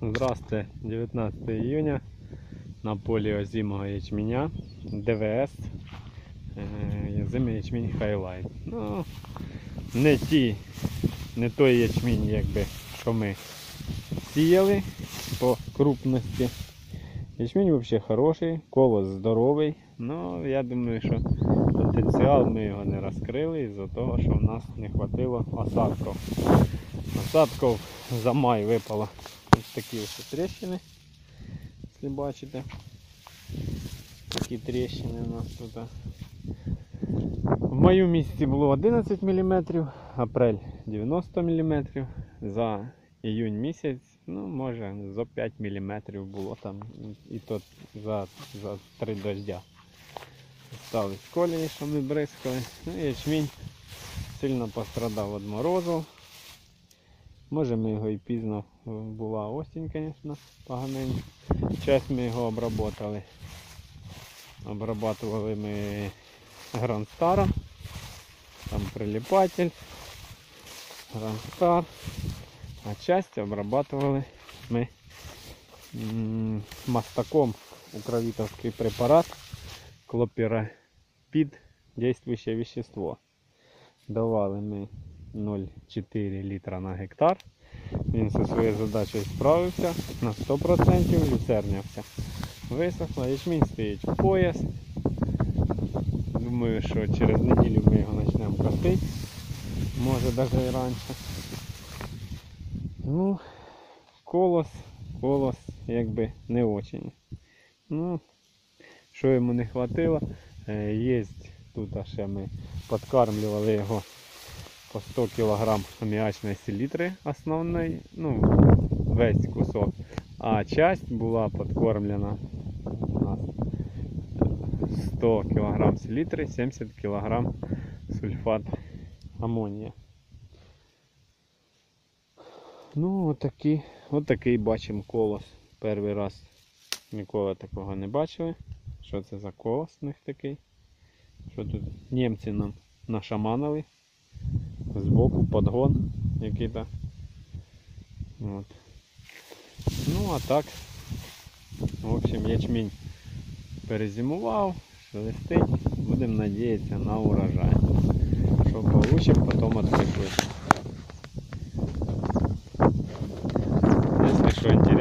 Здравствуйте, 19 июня на полі озимого ячменя ДВС, озимий ячмінь Highlight. Ну, не той ячмінь, якби, що ми сіяли по крупності. Ячмінь взагалі хороший, колос здоровий, але я думаю, що потенціал ми його не розкрили із-за того, що в нас не вистачило осадків. Осадків за май випало ось такі ось тріщини, якщо бачите. Такі тріщини у нас тут. В маю місяці було 11 мм, апрель 90 мм, за іюнь місяць, ну може за 5 мм було там, і то за 3 дождя. Стали колії, що ми бризкали. Ну і ячмінь сильно пострадав від морозу. Може ми його і пізно, була осінь, звісно, поганенька. Часть ми його обработали. Обрабатували ми Грандстаром. Там прилипатель, Грандстар. А часть обрабатували ми мастаком, укровитовський препарат Клопірапід, дійствуюче вещество. Давали ми 0,4 літра на гектар. Він зі своєю задачею справився на 100%, люцернявся. Висохло, ячмінь стоїть в пояс. Думаю, що через неділю ми його почнемо косити. Може навіть і раніше. Ну, колос якби не очень. Ну, що йому не хватило, є тут ще ми підкармлювали його по 100 кг аміачної селітри основної, ну, весь кусок. А часть була підкормлена у нас 100 кг селітри, 70 кг сульфат амонія. Ну, отакий бачимо колос. Перший раз ніколи такого не бачили. Що це за колос у них такий? Що тут німці нам нашаманили. Збоку подгон який-то. От. Ну а так, в общем, ячмінь перезимував, шелестить. Будемо надіятися на урожай. Що получимо, потім відпишусь. Якщо що